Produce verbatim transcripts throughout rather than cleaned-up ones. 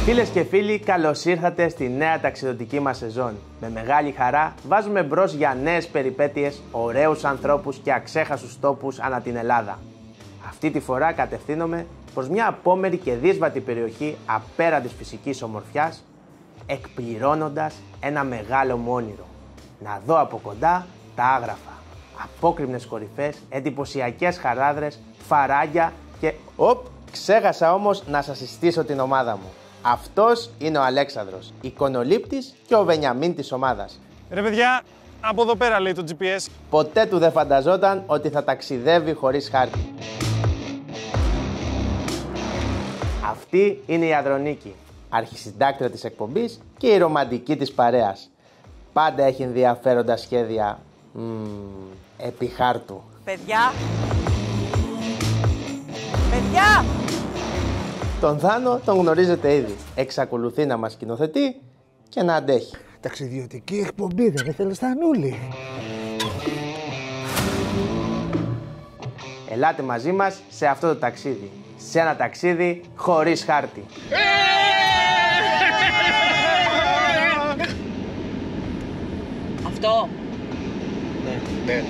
Φίλες και φίλοι, καλώς ήρθατε στη νέα ταξιδιωτική μας σεζόν. Με μεγάλη χαρά βάζουμε μπρος για νέες περιπέτειες, ωραίους ανθρώπους και αξέχαστους τόπους ανά την Ελλάδα. Αυτή τη φορά κατευθύνομαι προς μια απόμερη και δύσβατη περιοχή απέραντης φυσικής ομορφιάς, εκπληρώνοντας ένα μεγάλο μου όνειρο. Να δω από κοντά τα Άγραφα. Απόκρημνες κορυφές, εντυπωσιακές χαράδρες, φαράγγια και... Οπ, ξέχασα όμως να σας συστήσω την ομάδα μου. Αυτός είναι ο Αλέξανδρος, εικονολήπτης και ο Βενιαμίν της ομάδας. Ρε παιδιά, από εδώ πέρα λέει το τζι πι ες. Ποτέ του δεν φανταζόταν ότι θα ταξιδεύει χωρίς χάρτη. Αυτή είναι η Ανδρονίκη, αρχισυντάκτρια της εκπομπής και η ρομαντική της παρέας. Πάντα έχει ενδιαφέροντα σχέδια μ, επί χάρτου. Παιδιά! Παιδιά! Τον Θάνο τον γνωρίζετε ήδη. Εξακολουθεί να μας σκηνοθετεί και να αντέχει. Ταξιδιωτική εκπομπή, δεν θέλει Στανούλη. Ελάτε μαζί μας σε αυτό το ταξίδι. Σε ένα ταξίδι χωρίς χάρτη. Αυτό. Ναι, ναι.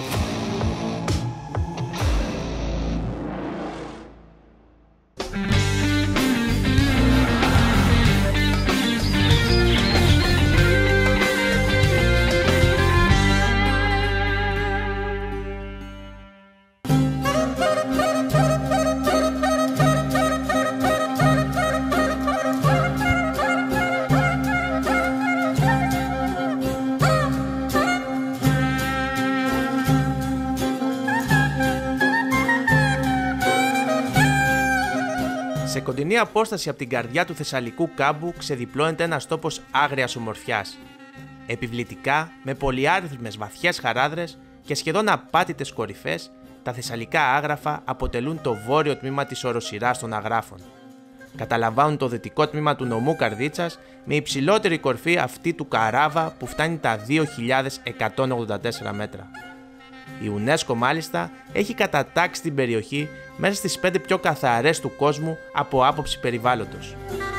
Σε κοντινή απόσταση από την καρδιά του Θεσσαλικού κάμπου ξεδιπλώνεται ένας τόπος άγριας ομορφιάς. Επιβλητικά, με πολυάριθμες βαθιές χαράδρες και σχεδόν απάτητες κορυφές, τα Θεσσαλικά Άγραφα αποτελούν το βόρειο τμήμα της οροσειράς των Αγράφων. Καταλαμβάνουν το δυτικό τμήμα του νομού Καρδίτσας με υψηλότερη κορφή αυτή του Καράβα που φτάνει τα δύο χιλιάδες εκατόν ογδόντα τέσσερα μέτρα. Η UNESCO μάλιστα έχει κατατάξει την περιοχή μέσα στις πέντε πιο καθαρές του κόσμου από άποψη περιβάλλοντος.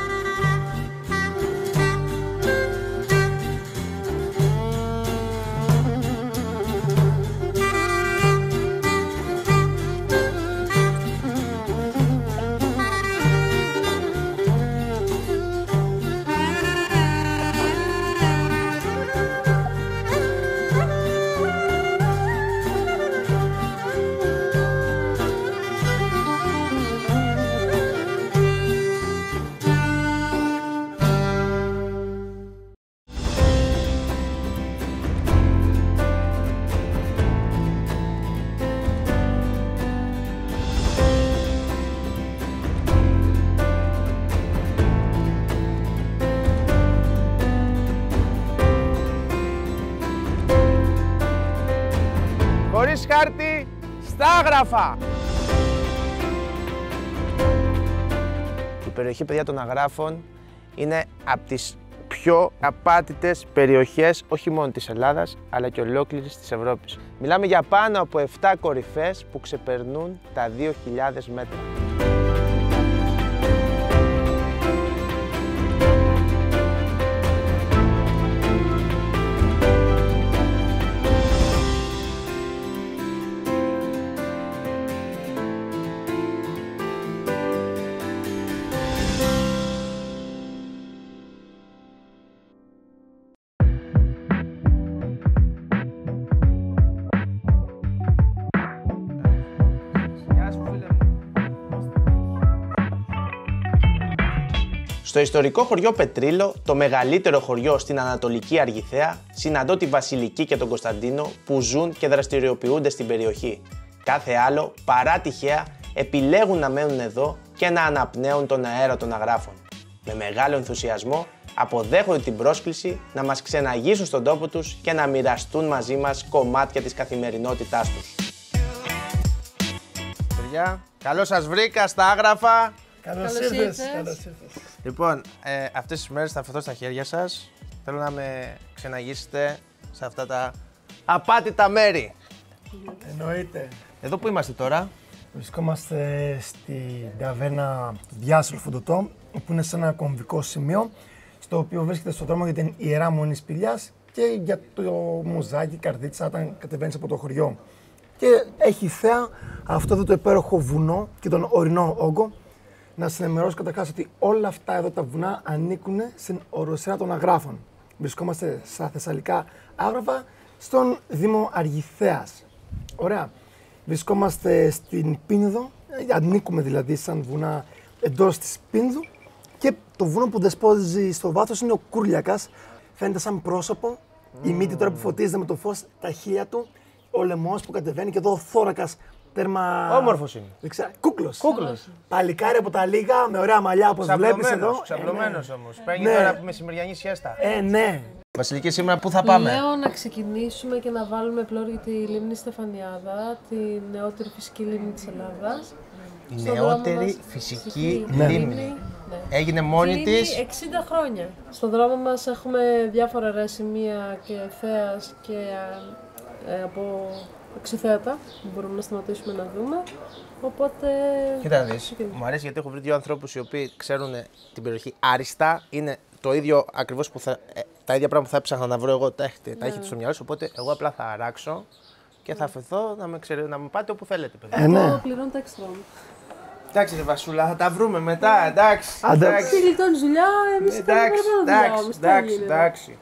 Χωρίς χάρτη, στα Άγραφα! Η περιοχή, παιδιά, των Αγράφων είναι από τις πιο απάτητες περιοχές όχι μόνο της Ελλάδας, αλλά και ολόκληρης της Ευρώπης. Μιλάμε για πάνω από επτά κορυφές που ξεπερνούν τα δύο χιλιάδες μέτρα. Στο ιστορικό χωριό Πετρίλο, το μεγαλύτερο χωριό στην Ανατολική Αργιθέα, συναντώ τη Βασιλική και τον Κωνσταντίνο που ζουν και δραστηριοποιούνται στην περιοχή. Κάθε άλλο, παρά τυχαία, επιλέγουν να μένουν εδώ και να αναπνέουν τον αέρα των Αγράφων. Με μεγάλο ενθουσιασμό αποδέχονται την πρόσκληση να μας ξεναγήσουν στον τόπο τους και να μοιραστούν μαζί μας κομμάτια της καθημερινότητάς τους. Παιδιά, καλώς σας βρήκα στα Άγραφα. Καλώς ήρθες. Λοιπόν, ε, αυτές τις μέρες θα αφαιθώ στα χέρια σας. Θέλω να με ξεναγήσετε σε αυτά τα απάτητα μέρη. Εννοείται. Εδώ που είμαστε τώρα? Βρισκόμαστε στην ταβέρνα Διάσολ Φουντοτό. που είναι σε ένα κομβικό σημείο, στο οποίο βρίσκεται στον δρόμο για την Ιερά Μονή Σπηλιάς και για το Μουζάκι, Καρδίτσα, όταν κατεβαίνεις από το χωριό. Και έχει θέα αυτό εδώ το υπέροχο βουνό και τον ορεινό όγκο. Να σας ενημερώσω καταρχάς ότι όλα αυτά εδώ τα βουνά ανήκουν στην οροσειρά των Αγράφων. Βρισκόμαστε στα Θεσσαλικά Άγραφα, στον Δήμο Αργιθέας. Ωραία. Βρισκόμαστε στην Πίνδο, ανήκουμε δηλαδή σαν βουνά εντός της Πίνδου και το βουνό που δεσπόζει στο βάθος είναι ο Κούρλιακας. Φαίνεται σαν πρόσωπο, mm. η μύτη τώρα που φωτίζεται με το φως, τα χείλια του, ο λαιμός που κατεβαίνει και εδώ ο θώρακας τέρμα... Όμορφος είναι. Κούκλος. Κούκλος. Παλικάρι από τα λίγα, με ωραία μαλλιά όπως βλέπεις εδώ. Ξαπλωμένος όμως. Παίρνει ναι. τώρα μεσημεριανή σιέστα. Ε, ναι. Βασιλική, σήμερα πού θα πάμε? Λέω να ξεκινήσουμε και να βάλουμε πλώρη για τη λίμνη Στεφανιάδα, τη νεότερη φυσική λίμνη της Ελλάδας. Η νεότερη φυσική ναι. λίμνη. Ναι. Έγινε μόνη της εξήντα χρόνια. Στον δρόμο μας έχουμε διάφορα ωραία σημεία και θέας και ε, από εξωθέατα που μπορούμε να σταματήσουμε να δούμε. Οπότε... Κοίτα να δεις, μου αρέσει γιατί έχω βρει δύο ανθρώπους οι οποίοι ξέρουν την περιοχή άριστα. Είναι το ίδιο ακριβώς που θα, ε, τα ίδια πράγματα που θα έψαχνα να βρω εγώ, τα έχετε, ναι. τα έχετε στο μυαλό σου, οπότε εγώ απλά θα αράξω και θα αφαιθώ να με, ξέρε, να με πάτε όπου θέλετε, παιδιά. Ε, ναι. Εγώ πληρώνω τα έξτρα μου. Εντάξει ρε Βασούλα, θα τα βρούμε μετά, εντάξει. Εντάξει. Τι γλιτώνεις δουλειά, εμείς κάνουμε παραπάνω δουλειά. Εντάξει, εντάξει.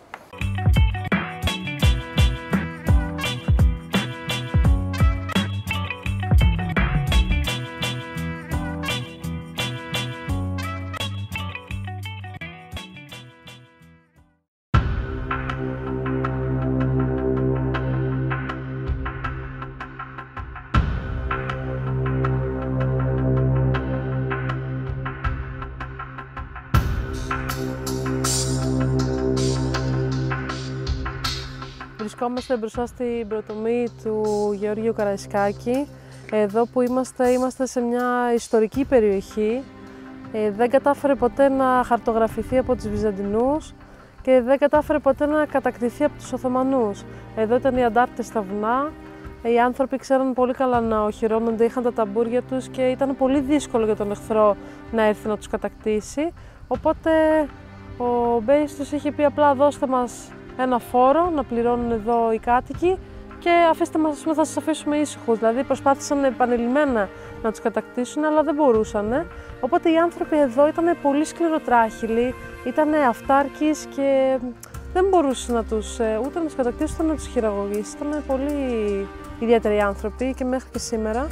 Βρισκόμαστε μπροστά στην πρωτομή του Γεώργιου Καραϊσκάκη. Εδώ που είμαστε, είμαστε σε μια ιστορική περιοχή. Ε, δεν κατάφερε ποτέ να χαρτογραφηθεί από τους Βυζαντινούς και δεν κατάφερε ποτέ να κατακτηθεί από τους Οθωμανούς. Εδώ ήταν οι αντάρτες στα βουνά. Οι άνθρωποι ξέραν πολύ καλά να οχυρώνονται, είχαν τα ταμπούρια τους και ήταν πολύ δύσκολο για τον εχθρό να έρθει να τους κατακτήσει. Οπότε ο Μπέης τους είχε πει απλά δώστε μας ένα φόρο να πληρώνουν εδώ οι κάτοικοι και αφήστε μας, θα σας αφήσουμε ήσυχους. Δηλαδή προσπάθησαν επανειλημμένα να τους κατακτήσουν, αλλά δεν μπορούσαν. Οπότε οι άνθρωποι εδώ ήταν πολύ σκληροτράχυλοι, ήταν αυτάρκεις και δεν μπορούσαν να τους, ούτε να τους κατακτήσουν, ούτε να τους χειραγωγήσουν. Ήταν πολύ ιδιαίτεροι άνθρωποι και μέχρι και σήμερα.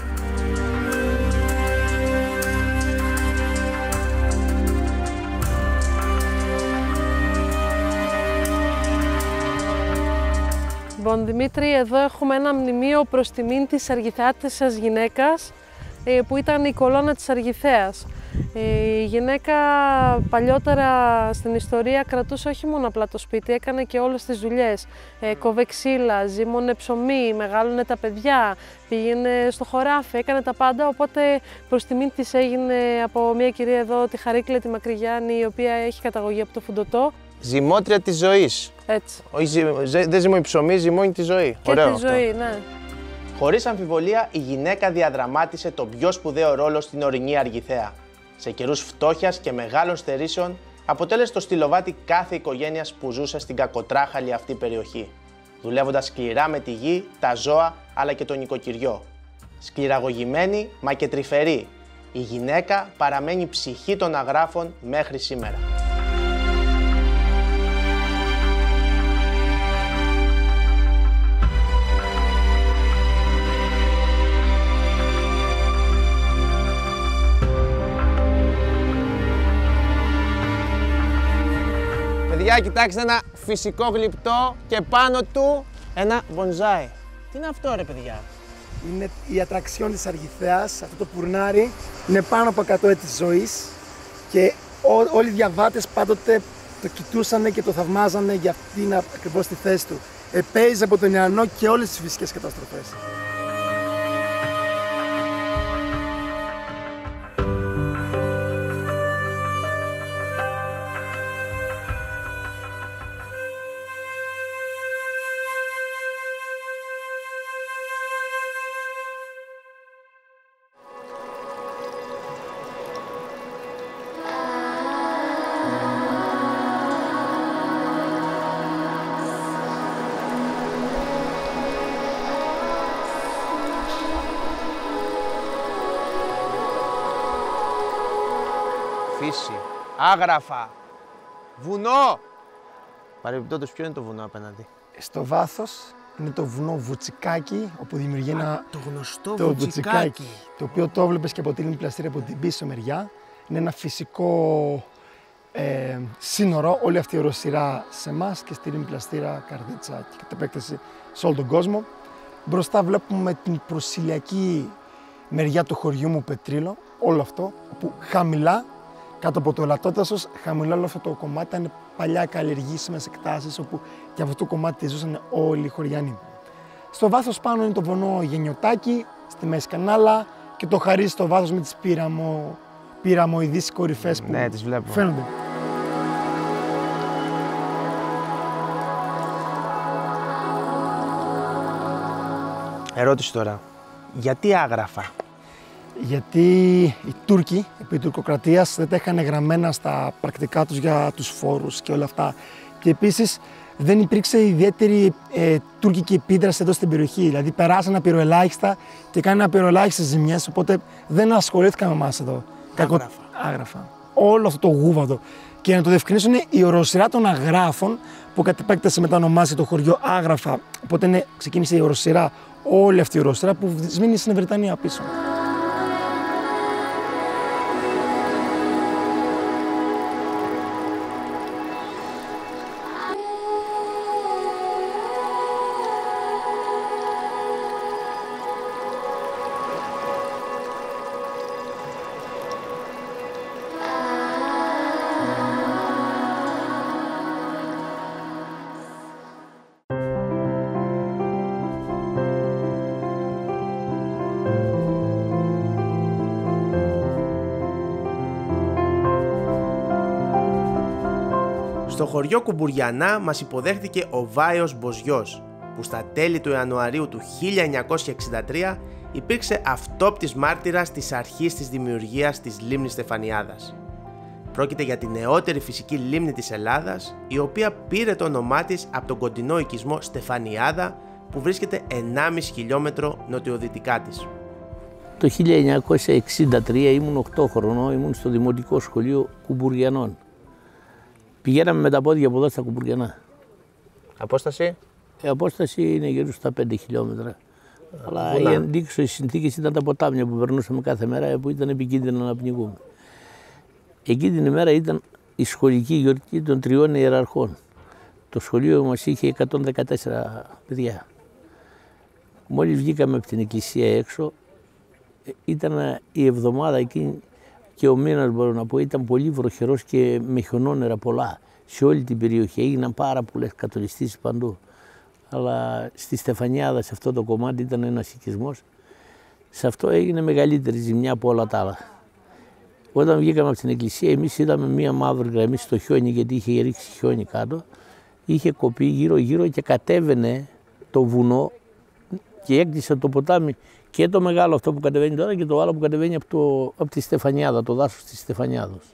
Λοιπόν, Δημήτρη, εδώ έχουμε ένα μνημείο προς τιμήν της Αργιθεάτισσας γυναίκας που ήταν η κολόνα της Αργιθέας. Η γυναίκα παλιότερα στην ιστορία κρατούσε όχι μόνο απλά το σπίτι, έκανε και όλες τις δουλειές. Κόβε ξύλα, ζύμωνε ψωμί, μεγάλωνε τα παιδιά, πήγαινε στο χωράφι, έκανε τα πάντα, οπότε προς τιμήν της έγινε από μια κυρία εδώ, τη Χαρίκλη τη Μακρυγιάννη, η οποία έχει καταγωγή από το Φουντοτό. Ζυμώτρια της ζωής. Έτσι. Όχι, δεν ζυμώνει ψωμί, ζυμώνει τη ζωή. Και Ωραίο τη ζωή, αυτό. ναι. Χωρίς αμφιβολία, η γυναίκα διαδραμάτισε τον πιο σπουδαίο ρόλο στην ορεινή Αργιθέα. Σε καιρούς φτώχειας και μεγάλων στερήσεων, αποτέλεσε το στυλοβάτι κάθε οικογένειας που ζούσε στην κακοτράχαλη αυτή περιοχή, δουλεύοντας σκληρά με τη γη, τα ζώα αλλά και το νοικοκυριό. Σκληραγωγημένη μα και τρυφερή, η γυναίκα παραμένει ψυχή των Αγράφων μέχρι σήμερα. Παιδιά, κοιτάξτε ένα φυσικό γλυπτό και πάνω του ένα μπονζάι. Τι είναι αυτό ρε παιδιά? Είναι η ατραξιόν της Αργιθέας, αυτό το πουρνάρι είναι πάνω από εκατό έτη ζωής και ό, όλοι οι διαβάτες πάντοτε το κοιτούσανε και το θαυμάζανε για αυτήν ακριβώς τη θέση του. Επέζησε από τον Ιαννό και όλες τις φυσικές καταστροφές. φύση, άγραφα, βουνό. Παρεμπιπτόντως, ποιο είναι το βουνό απέναντι? Στο βάθος είναι το βουνό Βουτσικάκι, όπου δημιουργεί ένα. Το γνωστό το Βουτσικάκι. Το οποίο το βλέπεις και από τη λίμνη Πλαστήρα από την πίσω μεριά. Είναι ένα φυσικό ε, σύνορο, όλη αυτή η οροσειρά σε εμάς και στη λίμνη Πλαστήρα, Καρδίτσα και κατ' επέκταση σε όλο τον κόσμο. Μπροστά βλέπουμε την προσηλιακή μεριά του χωριού μου Πετρίλο, όλο αυτό, όπου χαμηλά, κάτω από το ελαττόδασος, χαμηλά όλο αυτό το κομμάτι ήταν παλιά καλλιεργήσιμες εκτάσεις, όπου και αυτό το κομμάτι ζούσαν όλοι οι χωριανοί. Στο βάθος πάνω είναι το βουνό Γενιωτάκι, στη μέση κανάλα και το Χαρί στο βάθος με τις πύραμο, πυραμοειδείς κορυφές που ναι, τις βλέπω. Φαίνονται. Ερώτηση τώρα. Γιατί άγραφα? Γιατί οι Τούρκοι, επί τουρκοκρατίας, δεν τα είχαν γραμμένα στα πρακτικά τους για τους φόρους και όλα αυτά. Και επίσης δεν υπήρξε ιδιαίτερη ε, τουρκική επίδραση εδώ στην περιοχή. Δηλαδή περάσαν απειροελάχιστα και κάνανε απειροελάχιστες ζημιές, οπότε δεν ασχολήθηκαν με εμάς εδώ. Άγραφα. Άγραφα. Όλο αυτό το γούβαδο. Και να το διευκρινίσω, είναι η οροσειρά των αγράφων που κατ' επέκταση μετανομάσει το χωριό Άγραφα. Οπότε είναι, ξεκίνησε η οροσειρά, όλη αυτή η οροσειρά που σβήνει στην Βρετανία πίσω. Στο χωριό Κουμπουριανά μας υποδέχτηκε ο Βάιος Μποζιός, που στα τέλη του Ιανουαρίου του χίλια εννιακόσια εξήντα τρία υπήρξε αυτόπτης μάρτυρας της αρχής της δημιουργίας της λίμνης Στεφανιάδας. Πρόκειται για τη νεότερη φυσική λίμνη της Ελλάδας, η οποία πήρε το όνομά της από τον κοντινό οικισμό Στεφανιάδα, που βρίσκεται ενάμιση χιλιόμετρο νοτιοδυτικά της. Το χίλια εννιακόσια εξήντα τρία ήμουν οκτώ χρονών, ήμουν στο Δημοτικό Σχολείο Κουμπουριανών. Πηγαίναμε με τα πόδια από εδώ στα Κουμπουριανά. Απόσταση? Η απόσταση είναι γύρω στα πέντε χιλιόμετρα. Αλλά Βουλά. οι ενδείξεις, οι συνθήκες ήταν τα ποτάμια που περνούσαμε κάθε μέρα, που ήταν επικίνδυνο να πνιγούμε. Εκείνη την ημέρα ήταν η σχολική γιορτή των τριών ιεραρχών. Το σχολείο μας είχε εκατόν δεκατέσσερα παιδιά. Μόλις βγήκαμε από την εκκλησία έξω, ήταν η εβδομάδα εκείνη και ο μήνας, μπορώ να πω, ήταν πολύ βροχερός και με χιονόνερα πολλά. Σε όλη την περιοχή έγιναν πάρα πολλές κατολιστήσεις παντού. Αλλά στη Στεφανιάδα, σε αυτό το κομμάτι, ήταν ένας οικισμός. Σε αυτό έγινε μεγαλύτερη ζημιά από όλα τα άλλα. Όταν βγήκαμε από την εκκλησία, εμείς είδαμε μία μαύρη γραμμή στο χιόνι, γιατί είχε ρίξει χιόνι κάτω. Είχε κοπεί γύρω-γύρω και κατέβαινε το βουνό και έκτισε το ποτάμι, και το μεγάλο αυτό που κατεβαίνει τώρα και το άλλο που κατεβαίνει από, το, από τη Στεφανιάδα, το δάσος της Στεφανιάδος.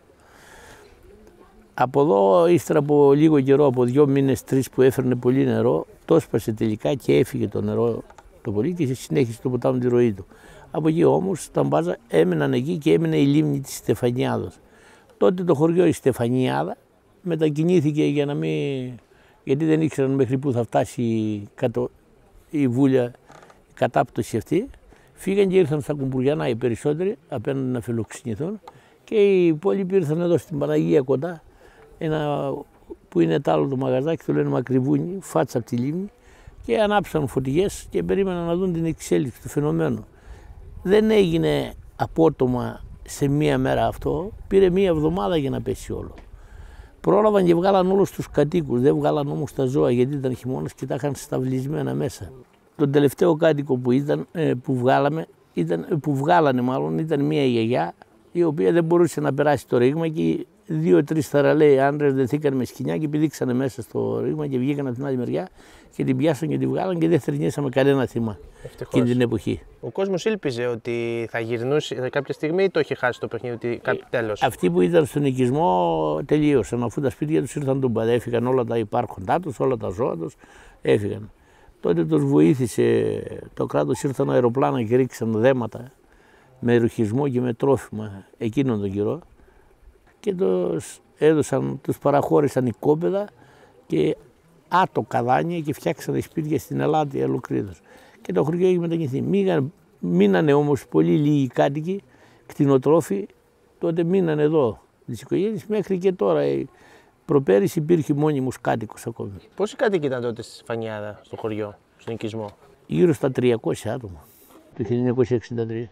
Από εδώ, ύστερα από λίγο καιρό, από δύο μήνες, τρεις που έφερνε πολύ νερό, το έσπασε τελικά και έφυγε το νερό το πολύ και συνέχισε το ποτάμι τη ροή του. Από εκεί όμως τα μπάζα έμεναν εκεί και έμενε η λίμνη της Στεφανιάδος. Τότε το χωριό η Στεφανιάδα μετακινήθηκε για να μην... γιατί δεν ήξεραν μέχρι πού θα φτάσει η, κατω... η βούλια, η κατάπτωση αυτή. Φύγαν και ήρθαν στα Κουμπουριανά οι περισσότεροι απέναντι να φιλοξενηθούν και οι υπόλοιποι ήρθαν εδώ στην Παναγία κοντά, ένα που είναι τ' άλλο το μαγαζάκι, το λένε Μακριβούνι, φάτσα από τη λίμνη, και ανάψαν φωτιές και περίμεναν να δουν την εξέλιξη του φαινομένου. Δεν έγινε απότομα σε μία μέρα αυτό, πήρε μία εβδομάδα για να πέσει όλο. Πρόλαβαν και βγάλαν όλους τους κατοίκους, δεν βγάλαν όμως τα ζώα γιατί ήταν χειμώνας και τα είχαν σταυλισμένα μέσα. Τον τελευταίο κάτοικο που, ήταν, που, βγάλαμε, ήταν, που βγάλανε μάλλον ήταν μία γιαγιά, η οποία δεν μπορούσε να περάσει το ρήγμα και δύο-τρεις θαραλέοι άντρες δεθήκαν με σκοινιά και πηδήξανε μέσα στο ρήγμα και βγήκαν από την άλλη μεριά και την πιάσαν και την βγάλαν και δεν θρηνήσαμε κανένα θύμα εκείνη την εποχή. Ο κόσμος ήλπιζε ότι θα γυρνούσε κάποια στιγμή ή το είχε χάσει το παιχνίδι, ότι κάποιο τέλος? Αυτοί που ήταν στον οικισμό τελείωσαν, αφού τα σπίτια τους ήρθαν τον παδέ, έφυγαν όλα τα υπάρχοντά τους, όλα τα ζώα τους, έφυγαν. Τότε τους βοήθησε το κράτος, ήρθαν αεροπλάνα και ρίξαν δέματα με ρουχισμό και με τρόφιμα εκείνον τον καιρό. και τους έδωσαν, τους παραχώρησαν οικόπεδα και άτοκα δάνεια και φτιάξανε σπίτια στην Ελλάδα ολοκλήρως. Και το χωριό έχει μετακινηθεί. Μήγαν, μείνανε όμως πολύ λίγοι κάτοικοι, κτηνοτρόφοι, τότε μείνανε εδώ τις οικογένειες μέχρι και τώρα. Προπέρυσι υπήρχε μόνιμος κάτοικος ακόμη. Πόσοι κάτοικοι ήταν τότε στη Φανιάδα, στο χωριό, στον οικισμό? Γύρω στα τριακόσια άτομα, το χίλια εννιακόσια εξήντα τρία.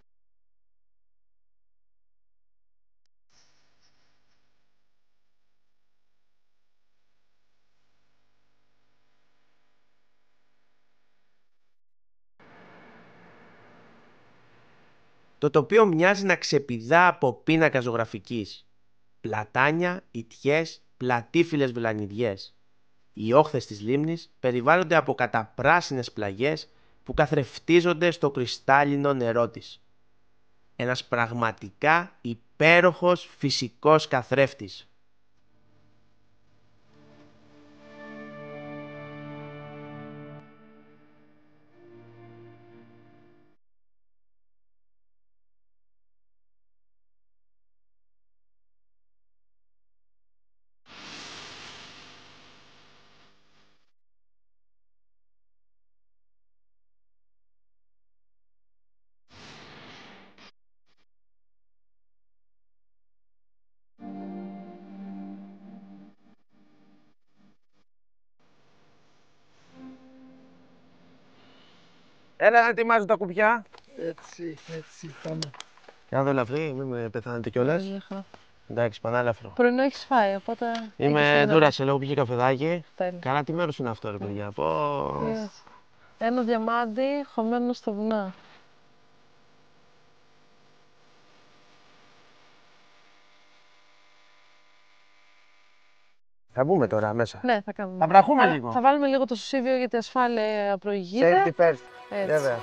Το τοπίο μοιάζει να ξεπηδά από πίνακα ζωγραφικής. Πλατάνια, ιτιές, πλατήφυλλες βελανιδιές. Οι όχθες της λίμνης περιβάλλονται από καταπράσινες πλαγιές που καθρεφτίζονται στο κρυστάλλινο νερό της. Ένας πραγματικά υπέροχος φυσικός καθρέφτης. Έλα να ετοιμάζω τα κουπιά. Έτσι, έτσι, πάμε. Για να δω ελαφρύ, μην με πεθάνετε κιόλας. Εντάξει, πανάλαφρο. Πρωινό έχεις φάει, οπότε... Είμαι δούρα σε λόγω πήγε καφεδάκι. Τέλει. Καλά, τι μέρος είναι αυτό ρε παιδιά. Πω... Yes. Ένα διαμάντι χωμένο στα βουνά. Θα μπούμε τώρα μέσα. Ναι, θα κάνουμε. Θα βραχούμε θα, λίγο. Θα βάλουμε λίγο το σουσίβιο γιατί η ασφάλεια προηγείται. Safety first. Έτσι. Βέβαια.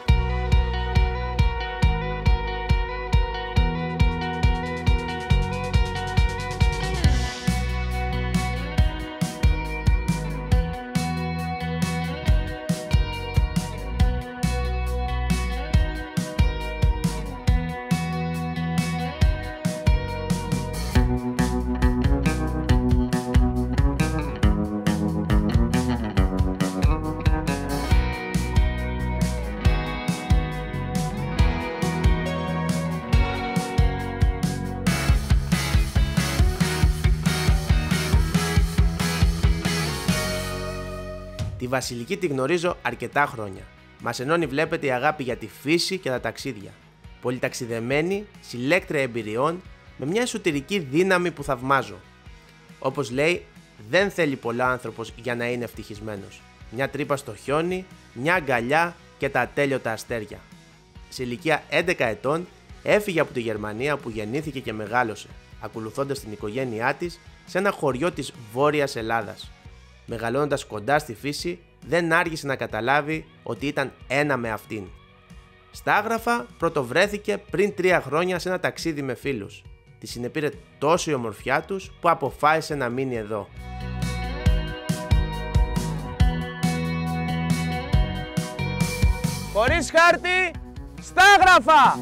Τη Βασιλική τη γνωρίζω αρκετά χρόνια. Μας ενώνει, βλέπετε, η αγάπη για τη φύση και τα ταξίδια. Πολυταξιδεμένη, συλλέκτρια εμπειριών, με μια εσωτερική δύναμη που θαυμάζω. Όπως λέει, δεν θέλει πολλά άνθρωπος για να είναι ευτυχισμένος. Μια τρύπα στο χιόνι, μια αγκαλιά και τα ατέλειωτα αστέρια. Σε ηλικία έντεκα ετών έφυγε από τη Γερμανία που γεννήθηκε και μεγάλωσε, ακολουθώντας την οικογένειά της σε ένα χωριό της Βόρειας Ελλάδας. Μεγαλώνοντας κοντά στη φύση, δεν άργησε να καταλάβει ότι ήταν ένα με αυτήν. Στα Άγραφα πρωτοβρέθηκε πριν τρία χρόνια σε ένα ταξίδι με φίλους. Τη συνεπήρε τόσο η ομορφιά τους που αποφάσισε να μείνει εδώ. Χωρίς χάρτη, στα Άγραφα!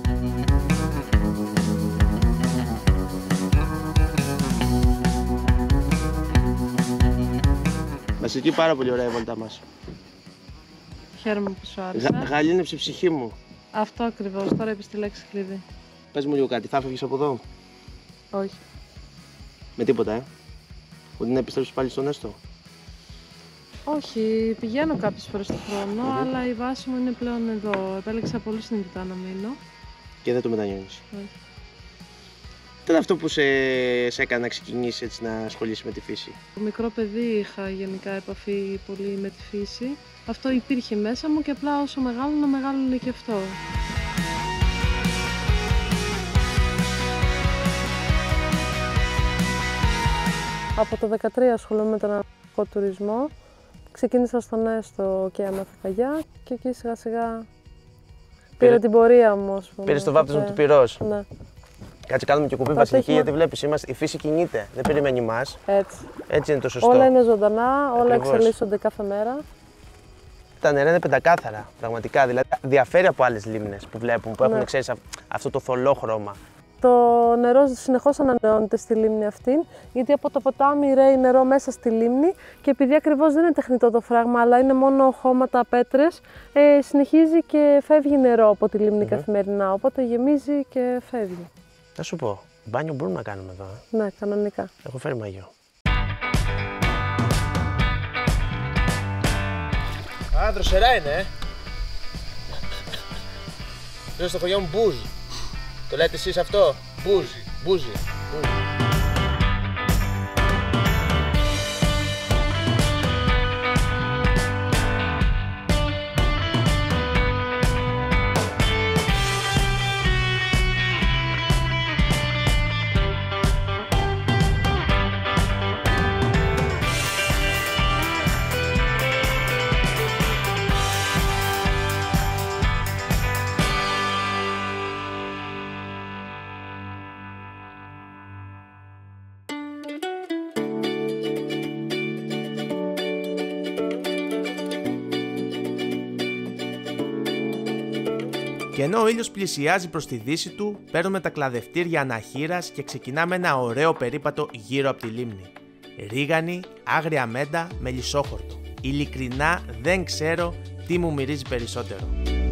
Βασιλική, πάρα πολύ ωραία η βόλτα μας. Χαίρομαι που σου άρεσε. Γα, γαλήνεψε η ψυχή μου. Αυτό ακριβώς, τώρα είπες τη λέξη κλειδί. Πες μου λίγο κάτι, θα φεύγεις από εδώ? Όχι. Με τίποτα, ε? Ότι να επιστρέψεις πάλι στον Έστω? Όχι, πηγαίνω κάποιες φορές το χρόνο, mm-hmm. αλλά η βάση μου είναι πλέον εδώ. Επέλεξα πολύ συνειδητά να μείνω. Και δεν το μετανιώνεις? Όχι. Τι ήταν αυτό που σε, σε έκανε να ξεκινήσεις έτσι να ασχολείσαι με τη φύση? Το μικρό παιδί είχα γενικά επαφή πολύ με τη φύση. Αυτό υπήρχε μέσα μου και απλά όσο μεγάλο να μεγάλωνε και αυτό. Από το δεκατρία ασχολούμαι με τον αναπτυξιακό τουρισμό. Ξεκίνησα στον Έστω και έμαθα καγιά και εκεί σιγά σιγά πήρα την πορεία μου. Πήρες το βάπτισμα του πυρός. Ναι. Κάτσε, κάνουμε και κουπί, Βασιλική, γιατί βλέπεις, είμαστε, η φύση κινείται, δεν περιμένει μας. Έτσι. Έτσι είναι το σωστό. Όλα είναι ζωντανά, όλα Ακριβώς. εξελίσσονται κάθε μέρα. Τα νερά είναι πεντακάθαρα, πραγματικά. Δηλαδή, διαφέρει από άλλες λίμνες που βλέπουμε, που έχουν, Ναι. ξέρεις, αυτό το θολό χρώμα. το νερό συνεχώς ανανεώνεται στη λίμνη αυτή, γιατί από το ποτάμι ρέει νερό μέσα στη λίμνη και επειδή ακριβώς δεν είναι τεχνητό το φράγμα, αλλά είναι μόνο χώματα, πέτρες, ε, συνεχίζει και φεύγει νερό από τη λίμνη mm-hmm. καθημερινά, οπότε γεμίζει και φεύγει. Θα σου πω, μπάνιο μπορούμε να κάνουμε εδώ. Ε? Ναι, κανονικά. Έχω φέρει μαγιό. Α, δροσερά είναι, ε! Είναι στο χωριό μου μπουζ. Το λέτε εσείς αυτό? Μπουζ. Μπουζι. Και ενώ ο ήλιος πλησιάζει προς τη δύση του, παίρνουμε τα κλαδευτήρια αναχείρας και ξεκινάμε ένα ωραίο περίπατο γύρω από τη λίμνη. Ρίγανη, άγρια μέντα, μελισσόχορτο. Ειλικρινά δεν ξέρω τι μου μυρίζει περισσότερο.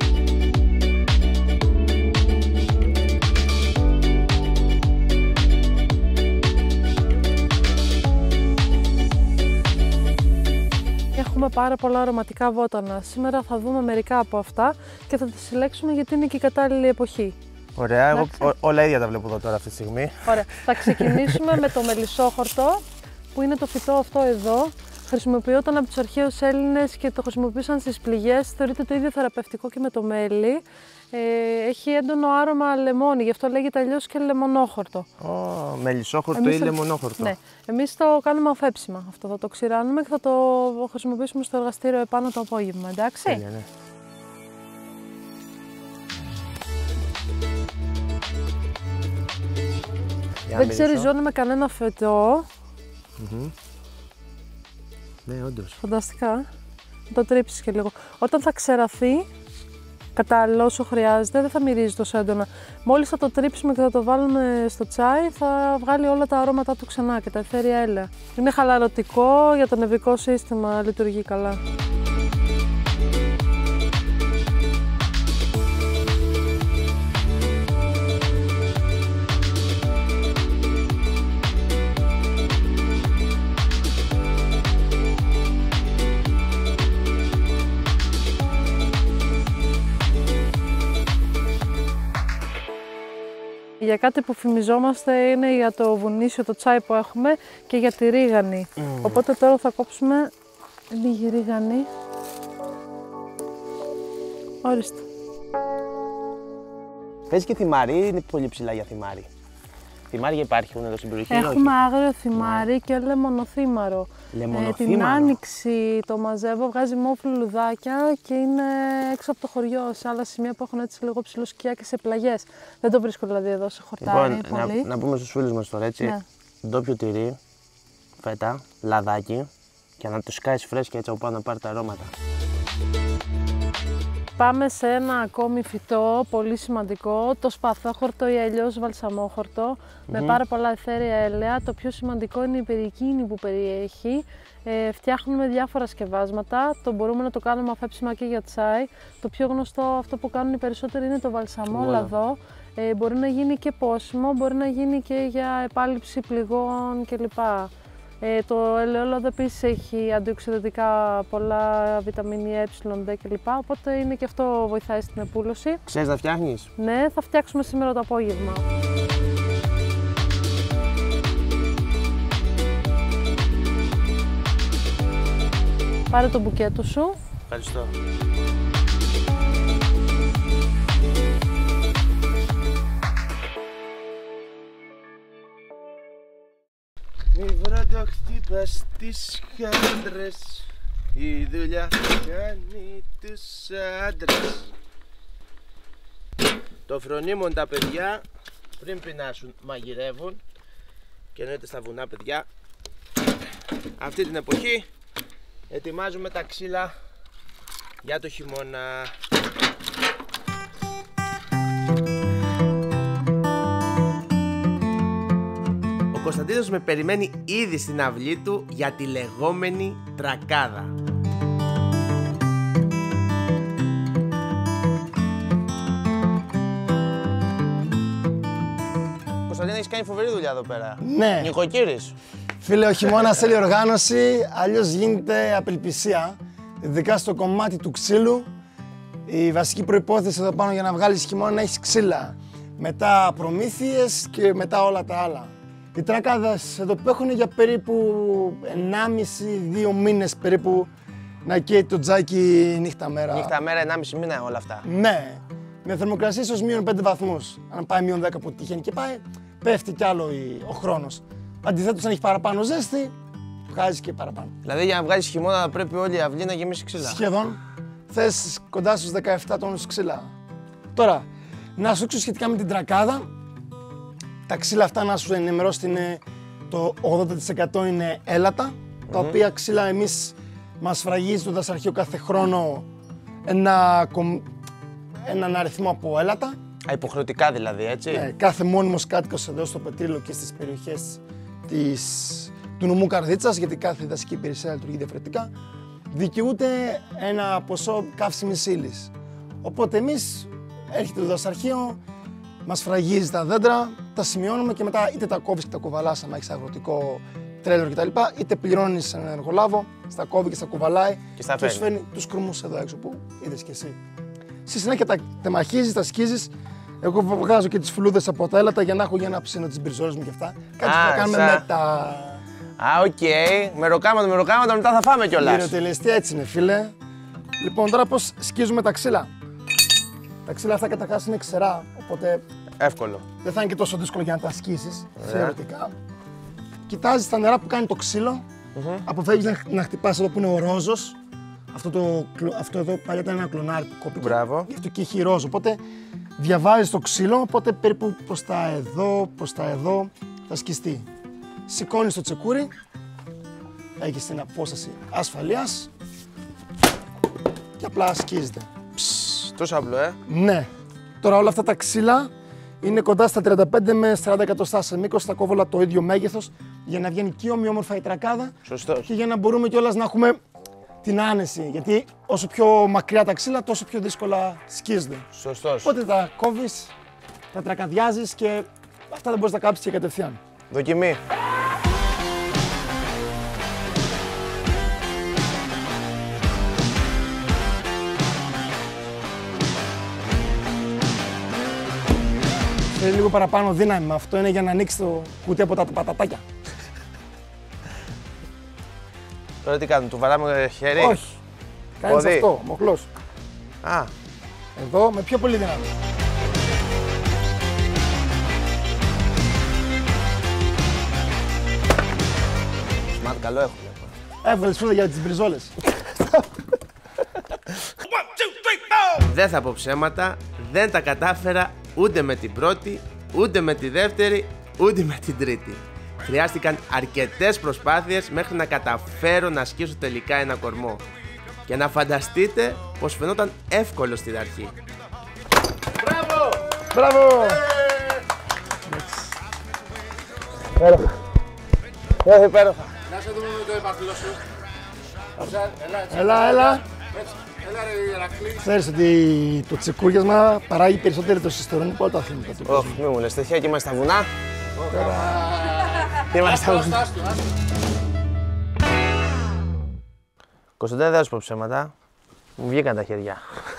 Έχουμε πάρα πολλά αρωματικά βότανα. Σήμερα θα δούμε μερικά από αυτά και θα τα συλλέξουμε γιατί είναι και η κατάλληλη εποχή. Ωραία, εγώ ό, όλα ίδια τα βλέπω εδώ τώρα αυτή τη στιγμή. Ωραία. Θα ξεκινήσουμε με το μελισσόχορτο, που είναι το φυτό αυτό εδώ. Χρησιμοποιόταν από τους αρχαίους Έλληνες και το χρησιμοποιούσαν στις πληγές. Θεωρείται το ίδιο θεραπευτικό και με το μέλι. Ε, έχει έντονο άρωμα λεμόνι, γι' αυτό λέγεται αλλιώς και λεμονόχορτο. Ω, oh, μελισσόχορτο ή λεμονόχορτο. Ναι. Εμείς το κάνουμε αφέψιμα αυτό, θα το ξηράνουμε και θα το χρησιμοποιήσουμε στο εργαστήριο επάνω το απόγευμα, εντάξει. Τέλεια, ναι. Δεν ξεριζώνει με κανένα φετό. Mm-hmm. Ναι, όντως. Φανταστικά. Θα το τρίψεις και λίγο. Όταν θα ξεραθεί, κατάλληλο όσο χρειάζεται, δεν θα μυρίζει τόσο έντονα. Μόλις θα το τρίψουμε και θα το βάλουμε στο τσάι, θα βγάλει όλα τα αρώματα του ξανά και τα αιθέρια έλαια. Είναι χαλαρωτικό, για το νευρικό σύστημα λειτουργεί καλά. Για κάτι που φημιζόμαστε είναι για το βουνίσιο, το τσάι που έχουμε και για τη ρίγανη. Mm. Οπότε τώρα θα κόψουμε λίγη ρίγανη. Ορίστε. Παίζει και θυμάρι ή είναι πολύ ψηλά για θυμάρι? Θυμάρια υπάρχουν εδώ στην περιοχή? Έχουμε άγριο θυμάρι yeah. και λεμονοθύμαρο. Λεμονοθύμαρο. Ε, την άνοιξη το μαζεύω, βγάζει μόφλου λουδάκια και είναι έξω από το χωριό, σε άλλα σημεία που έχουν έτσι λίγο ψηλοσκιά και σε πλαγιές. Δεν το βρίσκω δηλαδή εδώ σε χορτάρι. Λοιπόν, πολύ. Να, να πούμε στους φίλους μας τώρα έτσι, ναι. ντόπιο τυρί, φέτα, λαδάκι και να το σκάεις φρέσκια έτσι από πάνω να πάρει τα αρώματα. Πάμε σε ένα ακόμη φυτό πολύ σημαντικό, το σπαθόχορτο ή αλλιώς βαλσαμόχορτο, mm-hmm. με πάρα πολλά αιθέρια έλαια. Το πιο σημαντικό είναι η περικίνη που περιέχει. Ε, φτιάχνουμε διάφορα σκευάσματα, το μπορούμε να το κάνουμε αφέψιμα και για τσάι. Το πιο γνωστό αυτό που κάνουν οι περισσότεροι είναι το βαλσαμόλαδο. Ε, μπορεί να γίνει και πόσιμο, μπορεί να γίνει και για επάλυψη πληγών κλπ. Ε, το ελαιόλαδο επίσης έχει αντιοξυδοτικά πολλά, βιταμίνη Ε, Δ κλπ. Οπότε είναι και αυτό βοηθάει στην επούλωση. Ξέρεις να φτιάχνεις? Ναι, θα φτιάξουμε σήμερα το απόγευμα. Πάρε το μπουκέτο σου. Ευχαριστώ. Μη βράδο χτύπας τις χάντρες, η δουλειά κάνει τους άντρες. Το φρονίμουν τα παιδιά πριν πεινάσουν, μαγειρεύουν και εννοείται στα βουνά παιδιά. Αυτή την εποχή ετοιμάζουμε τα ξύλα για το χειμώνα. Κωνσταντίνος με περιμένει ήδη στην αυλή του για τη λεγόμενη τρακάδα. Κωνσταντίνε, έχεις κάνει φοβερή δουλειά εδώ πέρα. Ναι. Νοικοκύρης. Φίλε, ο χειμώνας θέλει οργάνωση, αλλιώς γίνεται απελπισία. Ειδικά στο κομμάτι του ξύλου, η βασική προϋπόθεση εδώ πάνω για να βγάλεις χειμώνα να έχεις ξύλα. Μετά προμήθειες και μετά όλα τα άλλα. Οι τρακάδες εδώ που έχουν για περίπου ενάμιση με δύο μήνες περίπου να καίει το τζάκι νύχτα μέρα. Νύχτα μέρα, ενάμιση μήνα όλα αυτά. Ναι, με θερμοκρασία ίσως μείον πέντε βαθμούς. Αν πάει μείον δέκα που τυχαίνει και πάει, πέφτει κι άλλο ο χρόνος. Αντιθέτως, αν έχει παραπάνω ζέστη, βγάζει και παραπάνω. Δηλαδή, για να βγάλεις χειμώνα, πρέπει όλη η αυλή να γεμίσει ξύλα. Σχεδόν. Θες κοντά στους δεκαεπτά τόνους ξύλα. Τώρα, να σου δείξω σχετικά με την τρακάδα. Τα ξύλα αυτά, να σου ενημερώσω, είναι το ογδόντα τοις εκατό είναι έλατα, mm-hmm. τα οποία ξύλα εμείς μας σφραγίζει το δασαρχείο κάθε χρόνο ένα, έναν αριθμό από έλατα. Α, υποχρεωτικά δηλαδή, έτσι. Ναι, κάθε μόνιμος κάτοικος εδώ στο Πετρίλο και στις περιοχές της, του νομού Καρδίτσας, γιατί κάθε δασική υπηρεσία λειτουργεί διαφορετικά, δικαιούται ένα ποσό καύσιμης ύλης. Οπότε εμείς έρχεται το δασαρχείο, μας φραγίζει τα δέντρα, τα σημειώνουμε και μετά είτε τα κόβεις και τα κουβαλάς, αν έχεις αγροτικό τρέλερ κτλ. Είτε πληρώνεις έναν εργολάβο, στα κόβει και στα κουβαλάει και στα τους φέρνει τους κρουμούς εδώ έξω που είδες κι εσύ. Στη συνέχεια τα τεμαχίζεις, τα σκίζεις. Εγώ βγάζω και τις φλούδες από τα έλατα για να έχω για να ψήνω τις μπριζόλες μου και αυτά. Κάτι που θα κάνουμε σαν... μετά. Α, οκ. Okay. Με ροκάματο, με ροκάματο, μετά θα φάμε κιόλας. Γυροτελεστή, έτσι είναι, φίλε. Λοιπόν, τώρα πώς σκίζουμε τα ξύλα. Τα ξύλα αυτά καταρχάς είναι ξερά, οπότε εύκολο. δεν θα είναι και τόσο δύσκολο για να τα σκίσεις, θεωρητικά. Κοιτάζεις τα νερά που κάνει το ξύλο, mm-hmm. αποφεύγεις να, να χτυπάς εδώ που είναι ο ρόζος. Αυτό, το, αυτό εδώ παλιά ήταν ένα κλονάρι που κόπηκε. Μπράβο. Γι' αυτό και έχει ρόζο. Οπότε διαβάζεις το ξύλο, οπότε περίπου προς τα εδώ, προς τα εδώ θα σκιστεί. Σηκώνεις το τσεκούρι, έχεις την απόσταση ασφαλείας και απλά σκίζεται. Ψ, τόσο απλό, ε. Ναι. Τώρα όλα αυτά τα ξύλα είναι κοντά στα τριάντα πέντε με σαράντα εκατοστά σε μήκος, τα κόβολα το ίδιο μέγεθος, για να βγαίνει και ομοιόμορφα η τρακάδα. Σωστός. Και για να μπορούμε κιόλας να έχουμε την άνεση, γιατί όσο πιο μακριά τα ξύλα, τόσο πιο δύσκολα σκίζονται. Σωστός. Οπότε τα κόβεις, τα τρακαδιάζεις και αυτά δεν μπορείς να κάψεις και κατευθείαν. Δοκιμή. Θέλει λίγο παραπάνω δύναμη, αυτό είναι για να ανοίξει το κουτί από τα πατατάκια. Τώρα τι κάνουμε, του βαράμε χέρι. Όχι. Κάνεις Ποδί. αυτό, μοχλός. Α. Εδώ με πιο πολύ δύναμη. Σμαρτ καλό έχω. Έβγαλες φρούτα για τις μπριζόλες. Δεν θα πω ψέματα, δεν τα κατάφερα ούτε με την πρώτη, ούτε με τη δεύτερη, ούτε με την τρίτη. Χρειάστηκαν αρκετές προσπάθειες μέχρι να καταφέρω να σκίσω τελικά ένα κορμό. Και να φανταστείτε πως φαινόταν εύκολο στην αρχή. Μπράβο! Μπράβο! Υπέροχα. Έχει υπέροχα. Να σε δούμε με το επαφλό σου. Έλα, έλα. Έλα ρε Ηρακλή. Ξέρεις ότι το τσεκούριασμα παράγει περισσότερο τεστοστερόνη από όλα τα αθλήματα του κόσμου. Όχι, μη μου λες τέτοια και είμαστε στα βουνά. Και είμαστε στα βουνά. Κωνσταντίνε, δεν θα σου πω ψέματα. Μου βγήκαν τα χέρια.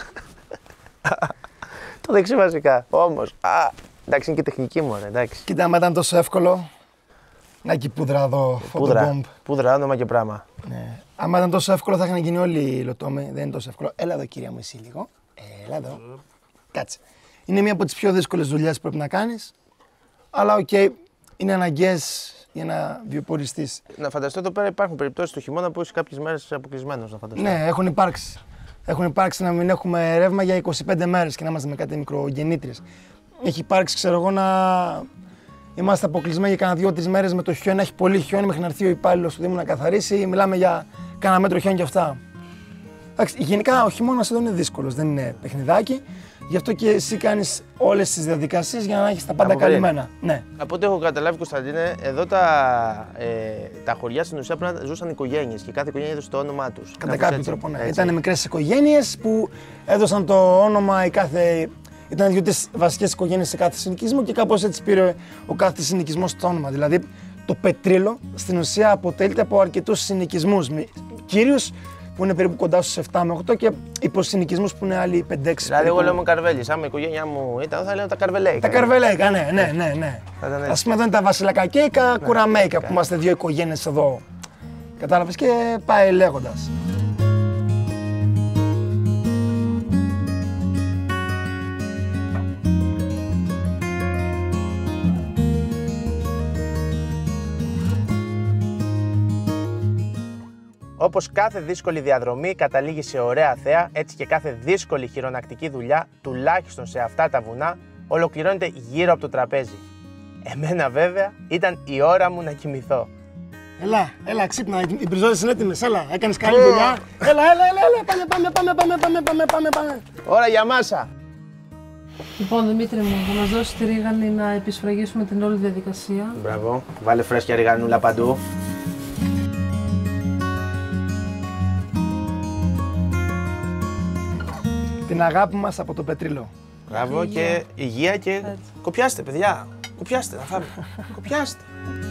Το δεξί βασικά, όμως. Α, εντάξει, είναι και τεχνική μου, εντάξει. Κοίτα, άμα ήταν τόσο εύκολο. Να έχει πούδρα εδώ, Πούδρα, φωτομπόμπ. πούδρα, όνομα και πράγμα. Ναι. Άμα ήταν τόσο εύκολο θα είχαν γίνει όλοι οι λοτόμοι. Δεν είναι τόσο εύκολο. Έλα εδώ, κυρία μου, εσύ λίγο. Έλα εδώ. Κάτσε. Είναι μία από τις πιο δύσκολες δουλειές που πρέπει να κάνεις. Αλλά οκ, okay, είναι αναγκαίες για να βιοποριστείς. Να φανταστώ εδώ πέρα υπάρχουν περιπτώσεις του χειμώνα που είσαι κάποιες μέρες αποκλεισμένος, να φανταστώ. Ναι, έχουν υπάρξει. Έχουν υπάρξει να μην έχουμε ρεύμα για είκοσι πέντε μέρες και να είμαστε με κάτι μικρογεννήτριες. Έχει υπάρξει, ξέρω εγώ, να είμαστε αποκλεισμένοι για κανένα δύο-τρεις μέρες με το χιόνι, να έχει πολύ χιόνι μέχρι να έρθει ο υπάλληλος του Δήμου να καθαρίσει. Μιλάμε για κανένα μέτρο χιόνι και αυτά. Εντάξει, γενικά ο χειμώνας εδώ είναι δύσκολος, δεν είναι παιχνιδάκι. Γι' αυτό και εσύ κάνεις όλες τις διαδικασίες για να έχεις τα πάντα καλυμμένα. Ναι. Από ό,τι έχω καταλάβει, Κωνσταντίνε, εδώ τα, ε, τα χωριά στην ουσία πρέπει να ζούσαν οικογένειες και κάθε οικογένεια έδωσε το όνομά τους. Κατά κάποιο τρόπο, ναι. Ήταν μικρές οικογένειες που έδωσαν το όνομα η κάθε. Ήταν δύο-τρεις βασικές οικογένειες σε κάθε συνοικισμό και κάπως έτσι πήρε ο κάθε συνοικισμός το όνομα. Δηλαδή, το Πετρίλο στην ουσία αποτελείται από αρκετούς συνοικισμούς. Κυρίως που είναι περίπου κοντά στους επτά με οκτώ και υποσυνοικισμούς που είναι άλλοι πέντε έξι. Δηλαδή, εγώ λέω μου Καρβέλης. Άμα η οικογένειά μου ήταν, θα λέω τα Καρβελέικα. Τα Καρβελέικα, ναι, ναι, ναι. ναι. Ας πούμε, εδώ είναι τα Βασιλακακέικα, ναι, Κουραμέικα, που είμαστε δύο οικογένειες εδώ. Κατάλαβες και πάει λέγοντας. Όπως κάθε δύσκολη διαδρομή καταλήγει σε ωραία θέα, έτσι και κάθε δύσκολη χειρονακτική δουλειά, τουλάχιστον σε αυτά τα βουνά, ολοκληρώνεται γύρω από το τραπέζι. Εμένα βέβαια ήταν η ώρα μου να κοιμηθώ. Έλα, έλα, ξύπνα, οι μπριζόλες είναι έτοιμες, έλα, έκανες καλή δουλειά. Έλα, έλα, έλα, έλα, πάμε, πάμε, πάμε, πάμε, πάμε, πάμε, πάμε, πάμε. Ώρα για μάσα. Λοιπόν, Δημήτρη μου, θα μας δώσεις τη ρίγανη να επισφραγίσουμε την όλη διαδικασία. Μπράβο, βάλε φρέσκια ριγανούλα παντού. Την αγάπη μας από το Πετρίλο. Μπράβο και υγεία και έτσι. Κοπιάστε παιδιά, κοπιάστε να φάμε, κοπιάστε.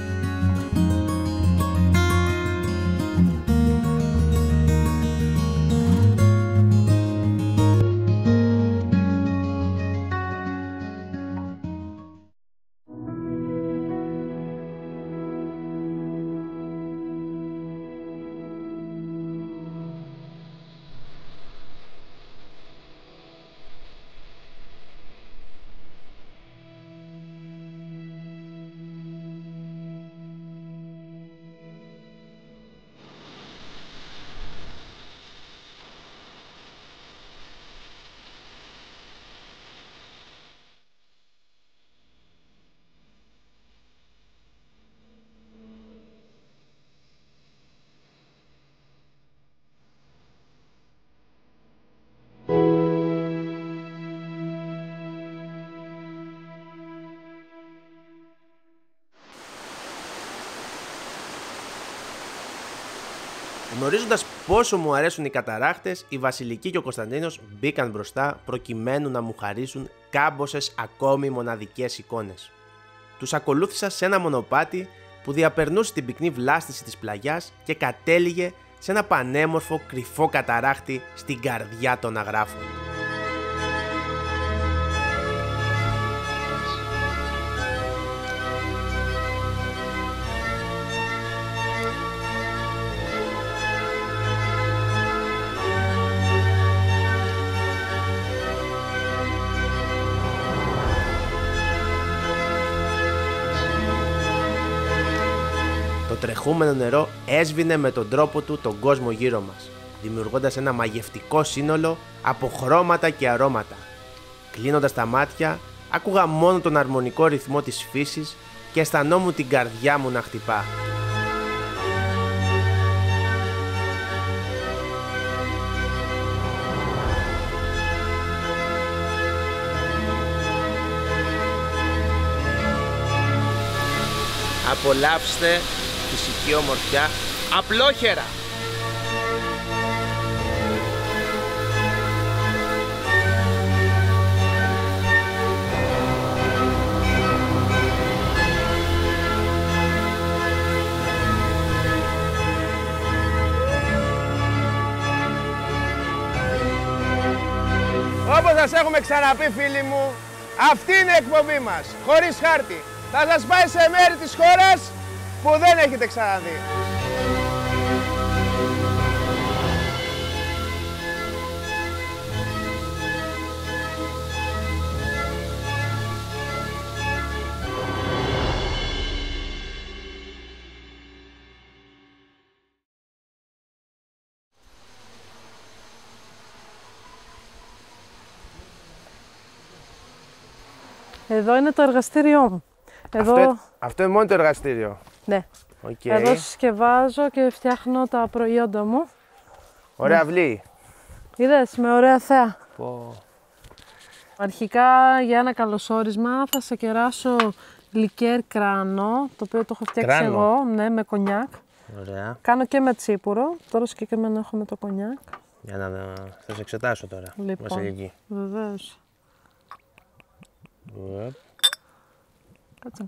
Γνωρίζοντας πόσο μου αρέσουν οι καταράχτες, η Βασιλική και ο Κωνσταντίνος μπήκαν μπροστά προκειμένου να μου χαρίσουν κάμποσες ακόμη μοναδικές εικόνες. Τους ακολούθησα σε ένα μονοπάτι που διαπερνούσε την πυκνή βλάστηση της πλαγιάς και κατέληγε σε ένα πανέμορφο κρυφό καταράχτη στην καρδιά των αγράφων. Το τρεχούμενο νερό έσβηνε με τον τρόπο του τον κόσμο γύρω μας, δημιουργώντας ένα μαγευτικό σύνολο από χρώματα και αρώματα. Κλείνοντας τα μάτια, άκουγα μόνο τον αρμονικό ρυθμό της φύσης και αισθανόμουν την καρδιά μου να χτυπά. Απολαύστε φυσική ομορφιά απλόχερα. Όπως σας έχουμε ξαναπεί φίλοι μου, αυτή είναι η εκπομπή μας, χωρίς χάρτη. Θα σας πάει σε μέρη της χώρας που δεν έχετε ξαναδεί. Εδώ είναι το εργαστήριό μου. Εδώ... Αυτό, αυτό είναι μόνο το εργαστήριο. Ναι. Okay. Εδώ συσκευάζω και φτιάχνω τα προϊόντα μου. Ωραία ναι. αυλή. Είδες, με ωραία θέα. Πω. Αρχικά για ένα καλωσόρισμα θα σε κεράσω λικέρ κράνο, το οποίο το έχω φτιάξει Κράνο. εγώ, ναι, με κονιάκ. Ωραία. Κάνω και με τσίπουρο, τώρα συγκεκριμένα έχω με το κονιάκ. Για να θα σε εξετάσω τώρα, Λοιπόν, Βασιλική. βεβαίως. Ε, Κάτσε.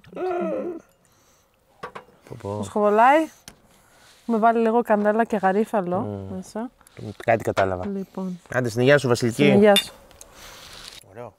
πω, πω. Σχοβολάει. Έχουμε βάλει λίγο κανέλα και γαρίφαλο μέσα. Κάτι κατάλαβα. Λοιπόν, Άντε, στην υγεία σου, Βασιλική. στην υγεία σου. Ωραίο.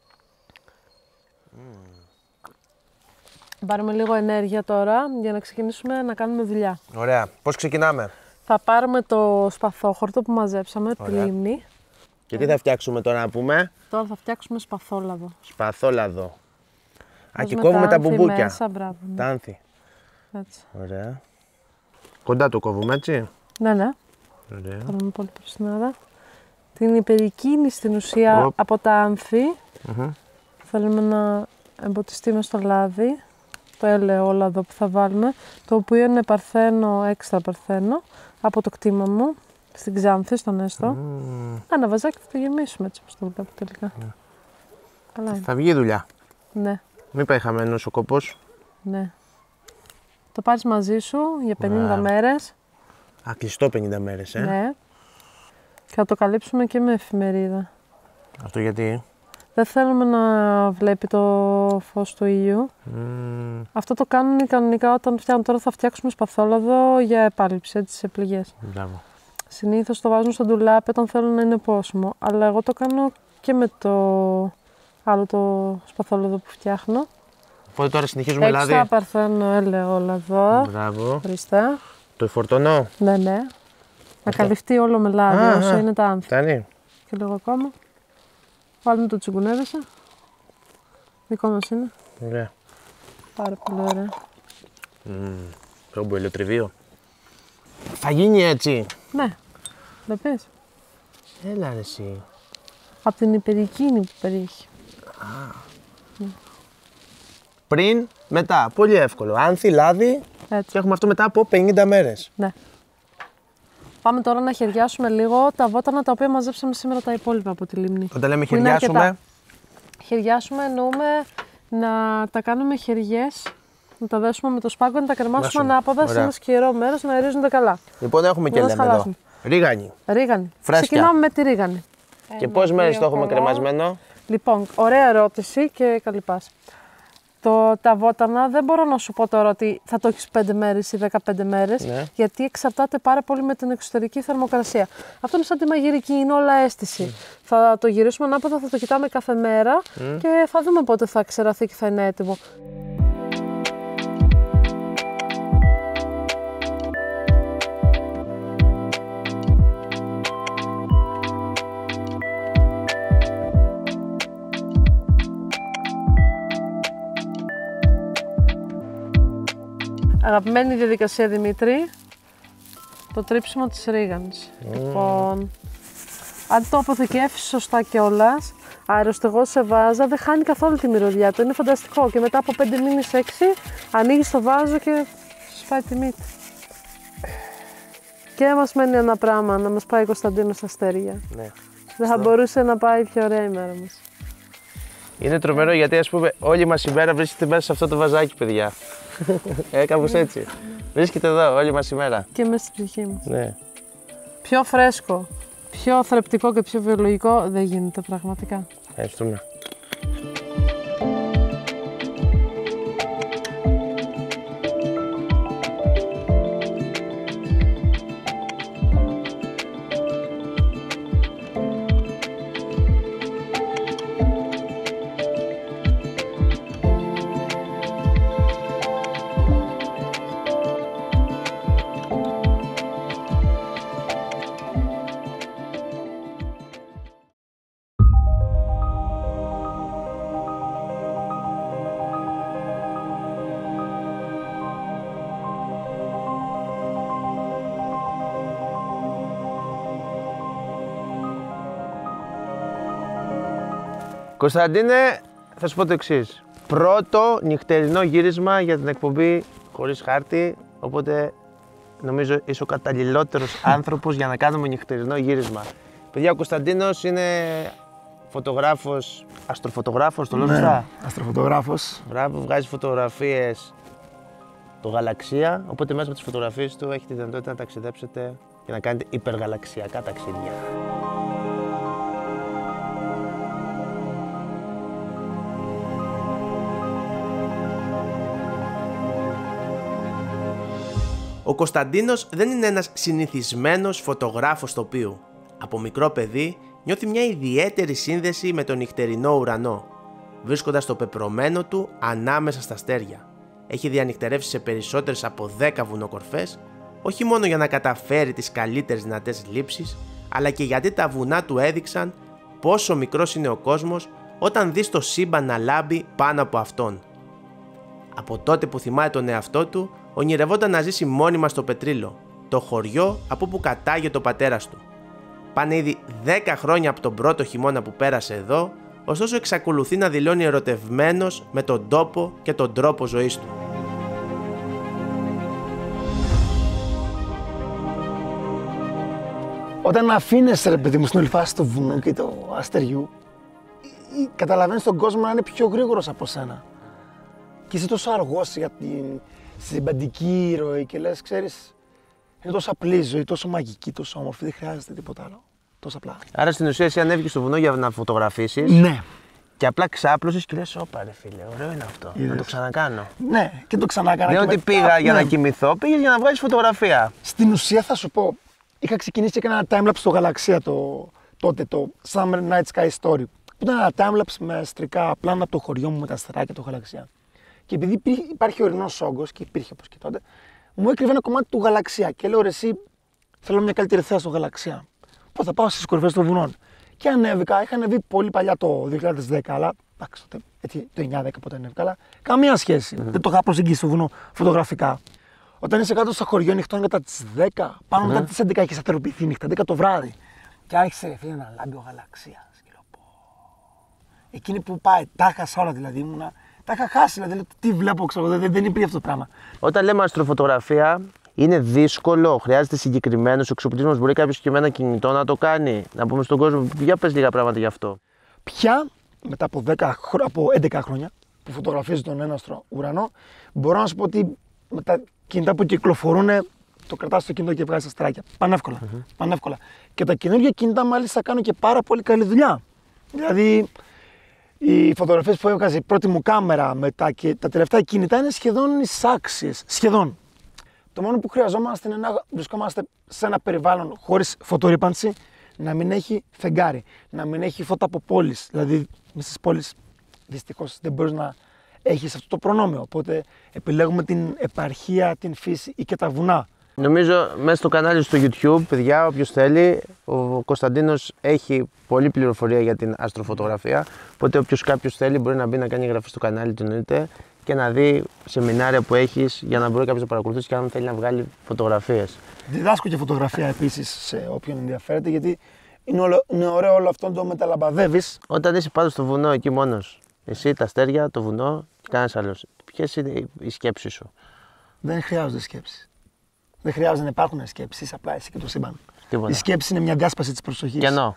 Πάρουμε λίγο ενέργεια τώρα για να ξεκινήσουμε να κάνουμε δουλειά. Ωραία. Πώς ξεκινάμε? Θα πάρουμε το σπαθόχορτο που μαζέψαμε, τη Ωραία. λίμνη. Και τι θα φτιάξουμε τώρα να πούμε? Τώρα θα φτιάξουμε σπαθόλαδο. Σπαθόλαδο. Α, και Βάζουμε κόβουμε τα άνθη μπουμπούκια. Μέσα, μπράβο, ναι. Τα άνθη. Έτσι. Ωραία. Κοντά το κόβουμε, έτσι. Ναι, ναι. Ωραία. Πάρουμε πολύ προσυνάδα. Την υπερικίνηση στην ουσία Οπ. από τα άνθη. Μμμ. Θέλουμε να εμποτιστεί μες στο λάδι. Το ελαιόλαδο που θα βάλουμε, το οποίο είναι παρθένο, έξτρα παρθένο, από το κτήμα μου, στην Ξάνθη, στον Έστω. Mm. Ένα βαζάκι θα το γεμίσουμε έτσι όπως το βλέπω τελικά. Ναι. Καλά είναι. Θα βγει δουλειά. Ναι, Μην πάει χαμένος ο κόπος. ναι. Το πάρεις μαζί σου για πενήντα Wow. μέρες. Α, κλειστό πενήντα μέρες, ε. Ναι. Και θα το καλύψουμε και με εφημερίδα. Αυτό γιατί? Δεν θέλουμε να βλέπει το φως του ήλιου. Mm. Αυτό το κάνουν κανονικά όταν φτιάχνουν. Τώρα θα φτιάξουμε σπαθόλαδο για επάλυψη, έτσι, σε πληγές. Μπράβο. Συνήθως το βάζουν στο ντουλάπι όταν θέλουν να είναι πόσιμο. Αλλά εγώ το κάνω και με το άλλο το σπαθόλαδο που φτιάχνω. Οπότε τώρα συνεχίζουμε λάδι. Έξτρα παρθένο ελαιόλαδο. Μπράβο. Ορίστε. Το φορτώνω. Ναι, ναι. Να καλυφθεί όλο με λάδι Α, όσο α. είναι τα άνθη. Φτάνει. Και λίγο ακόμα. Βάλουμε το τσιγκουνέδεσα. Δικό μας είναι. Ωραία. Πάρα πολύ ωραία. Πρόμπο ελαιοτριβείο. Θα γίνει έτσι. Ναι. Δεν πες. Έλα ρε εσύ. Από την υπερικίνη που περιέχει. Πριν, μετά. Πολύ εύκολο. Άνθη, λάδι Έτσι. και έχουμε αυτό μετά από πενήντα μέρες. Ναι. Πάμε τώρα να χεριάσουμε λίγο τα βότανα τα οποία μαζέψαμε σήμερα τα υπόλοιπα από τη λίμνη. Όταν λέμε Που είναι χεριάσουμε, αρκετά. Χεριάσουμε εννοούμε να τα κάνουμε χεριές, να τα δέσουμε με το σπάγκο, να τα κρεμάσουμε Δέσουμε. ανάποδα σε Ωραία. ένα σκυρό μέρος να ρίζονται καλά. λοιπόν έχουμε και Μην τα λέμε εδώ. χαλάσουμε. Ρίγανη. Ρίγανη. Φρέσκια. Ξεκινάμε με τη ρίγανη. Και πόσες μέρες το έχουμε πολλά. κρεμασμένο? Λοιπόν, ωραία ερώτηση και καλή πάση. Το, τα βότανα δεν μπορώ να σου πω τώρα ότι θα το έχεις πέντε μέρες ή δεκαπέντε μέρες, Ναι. γιατί εξαρτάται πάρα πολύ με την εξωτερική θερμοκρασία. Αυτό είναι σαν τη μαγειρική, είναι όλα αίσθηση. Θα το γυρίσουμε ανάποδα, θα το κοιτάμε κάθε μέρα και θα δούμε πότε θα ξεραθεί και θα είναι έτοιμο. Αγαπημένη διαδικασία, Δημήτρη, το τρίψιμο της ρίγανης. Λοιπόν, αν το αποθηκεύσεις σωστά κιόλας, αεροστεγό σε βάζα, δεν χάνει καθόλου τη μυρωδιά του. Είναι φανταστικό. Και μετά από πέντε μήνες, έξι, ανοίγεις το βάζο και σπάει τη μύτη. Και μας μένει ένα πράγμα, να μας πάει Κωνσταντίνος στα αστέρια. Ναι. Δεν θα μπορούσε να πάει πιο ωραία η μέρα μας. Είναι τρομερό γιατί ας πούμε όλη μας η μέρα βρίσκεται μέσα σε αυτό το βαζάκι, παιδιά. ε, κάπως έτσι. Βρίσκεται εδώ όλη μας η μέρα. Και μέσα στην ψυχή μας. Ναι. Πιο φρέσκο, πιο θρεπτικό και πιο βιολογικό δεν γίνεται πραγματικά. Ευχαριστούμε. Κωνσταντίνε, θα σου πω το εξής. Πρώτο νυχτερινό γύρισμα για την εκπομπή Χωρίς Χάρτη, οπότε νομίζω είσαι ο καταλληλότερος άνθρωπος για να κάνουμε νυχτερινό γύρισμα. Παιδιά, ο Κωνσταντίνος είναι φωτογράφος, αστροφωτογράφος, το λέω Ναι, σωστά. αστροφωτογράφος. Μπράβο, βγάζει φωτογραφίες το γαλαξία, οπότε μέσα από τις φωτογραφίες του έχει τη δυνατότητα να ταξιδέψετε και να κάνετε υπεργαλαξιακά ταξίδια. Ο Κωνσταντίνος δεν είναι ένας συνηθισμένος φωτογράφος τοπίου. Από μικρό παιδί νιώθει μια ιδιαίτερη σύνδεση με τον νυχτερινό ουρανό, βρίσκοντας το πεπρωμένο του ανάμεσα στα αστέρια. Έχει διανυχτερεύσει σε περισσότερες από δέκα βουνοκορφές, όχι μόνο για να καταφέρει τις καλύτερες δυνατές λήψεις, αλλά και γιατί τα βουνά του έδειξαν πόσο μικρός είναι ο κόσμος όταν δεις το σύμπαν να λάμπει πάνω από αυτόν. Από τότε που θυμάται τον εαυτό του, ονειρευόταν να ζήσει μόνιμα στο Πετρίλο, το χωριό από που κατάγεται ο πατέρας του. Πάνε ήδη δέκα χρόνια από τον πρώτο χειμώνα που πέρασε εδώ, ωστόσο εξακολουθεί να δηλώνει ερωτευμένος με τον τόπο και τον τρόπο ζωής του. Όταν αφήνεσαι, ρε παιδί μου, στην όλη φάση του βουνού και του αστεριού, καταλαβαίνεις τον κόσμο να είναι πιο γρήγορος από σένα. Και είσαι τόσο αργός για την συμπαντική ροή και λες, ξέρεις, είναι τόσο απλή η ζωή, τόσο μαγική, τόσο όμορφη, δεν χρειάζεται τίποτα άλλο. Τόσο απλά. Άρα στην ουσία εσύ ανέβηκες στο βουνό για να φωτογραφίσεις. Ναι. Και απλά ξάπλωσες και λες, όπα ρε φίλε, ωραίο είναι αυτό, Είδες. να το ξανακάνω. Ναι, και το ξανάκανα. Δεν και ότι μετά- πήγα για ναι. να κοιμηθώ, πήγες για να βγάλεις φωτογραφία. Στην ουσία θα σου πω, είχα ξεκινήσει και έκανα ένα timelapse στο Γαλαξία το, τότε, το Summer Night Sky Story. Που ήταν ένα timelapse με αστρικά πλάνα από το χωριό μου με τα αστεράκια του Γαλαξία. Και επειδή υπήρχε, υπάρχει ορεινός όγκος και υπήρχε όπως και τότε, μου έκρυβε ένα κομμάτι του Γαλαξία. Και λέω ρε, εσύ θέλω μια καλύτερη θέα στο Γαλαξία. Πω θα πάω στις κορυφές των βουνών. Και ανέβηκα, είχα ανεβεί πολύ παλιά το δύο χιλιάδες δέκα, αλλά εντάξει, τότε, έτσι, το εννιά δέκα πότε ανέβηκα, αλλά καμία σχέση. Mm-hmm. Δεν το είχα προσεγγίσει στο βουνό φωτογραφικά. Όταν είσαι κάτω στο χωριό νυχτών κατά τις δέκα, πάνω μετά τις έντεκα έχει σταθεροποιηθεί νύχτα, έντεκα το βράδυ. Και άρχισε φίλε, να λάμπει ο Γαλαξίας. Και λέω, πω. Εκείνη που πάει, τα έχασα όλα δηλαδή. Ήμουνα, τα είχα χάσει, δηλαδή. Τι βλέπω, ξέρω, δεν, δεν υπήρχε αυτό το πράγμα. Όταν λέμε αστροφωτογραφία, είναι δύσκολο, χρειάζεται συγκεκριμένο εξοπλισμό. Μπορεί κάποιο και με ένα κινητό να το κάνει. Να πούμε στον κόσμο, για πες λίγα πράγματα γι' αυτό. Πια μετά από, δέκα, από έντεκα χρόνια που φωτογραφίζει τον έναστρο ουρανό, μπορώ να σου πω ότι με τα κινητά που κυκλοφορούν, το κρατάς στο κινητό και βγάζεις αστράκια. Πανεύκολα. Mm-hmm. Πανεύκολα. Και τα καινούργια κινητά μάλιστα κάνουν και πάρα πολύ καλή δουλειά. Δηλαδή, οι φωτογραφίες που έβγαζε η πρώτη μου κάμερα με τα, και τα τελευταία κινητά είναι σχεδόν εισάξιες. Σχεδόν. Το μόνο που χρειαζόμαστε είναι να βρισκόμαστε σε ένα περιβάλλον χωρίς φωτορύπανση, να μην έχει φεγγάρι, να μην έχει φώτα από πόλεις. Δηλαδή, μες στις πόλεις δυστυχώς δεν μπορείς να έχεις αυτό το προνόμιο. Οπότε επιλέγουμε την επαρχία, την φύση ή και τα βουνά. Νομίζω μέσα στο κανάλι στο YouTube, παιδιά, όποιος θέλει, ο Κωνσταντίνος έχει πολλή πληροφορία για την αστροφωτογραφία. Οπότε όποιος κάποιος θέλει μπορεί να μπει να κάνει εγγραφή στο κανάλι του εννοείται και να δει σεμινάρια που έχεις για να μπορεί κάποιος να παρακολουθήσει και αν θέλει να βγάλει φωτογραφίες. Διδάσκω και φωτογραφία επίσης σε όποιον ενδιαφέρεται, γιατί είναι, όλο, είναι ωραίο όλο αυτό να το μεταλαμπαδεύεις. Όταν είσαι πάντως στο βουνό εκεί μόνος, εσύ, τα αστέρια, το βουνό και κανένας άλλος, ποιες είναι οι σκέψεις σου? Δεν χρειάζονται σκέψεις. Δεν χρειάζεται να υπάρχουν σκέψεις, απλά εσύ και το σύμπαν. Τίποτα. Η σκέψη είναι μια διάσπαση της προσοχής. Κενό.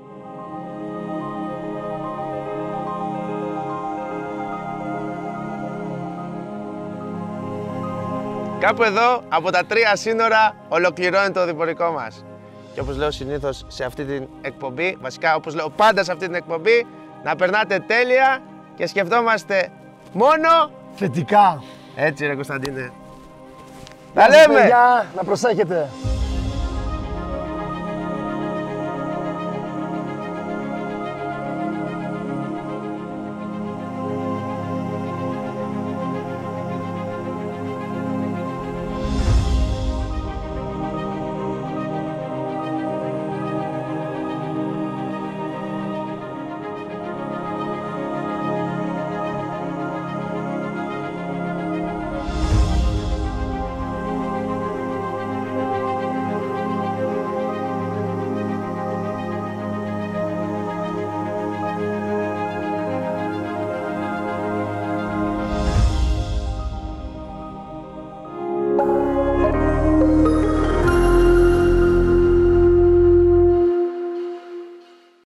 Κάπου εδώ, από τα τρία σύνορα, ολοκληρώνεται το διπορικό μας. Και όπως λέω συνήθως σε αυτή την εκπομπή, βασικά όπως λέω πάντα σε αυτή την εκπομπή, να περνάτε τέλεια και σκεφτόμαστε μόνο θετικά. Έτσι ρε Κωνσταντίνε. Τα λέμε! παιδιά, να προσέχετε.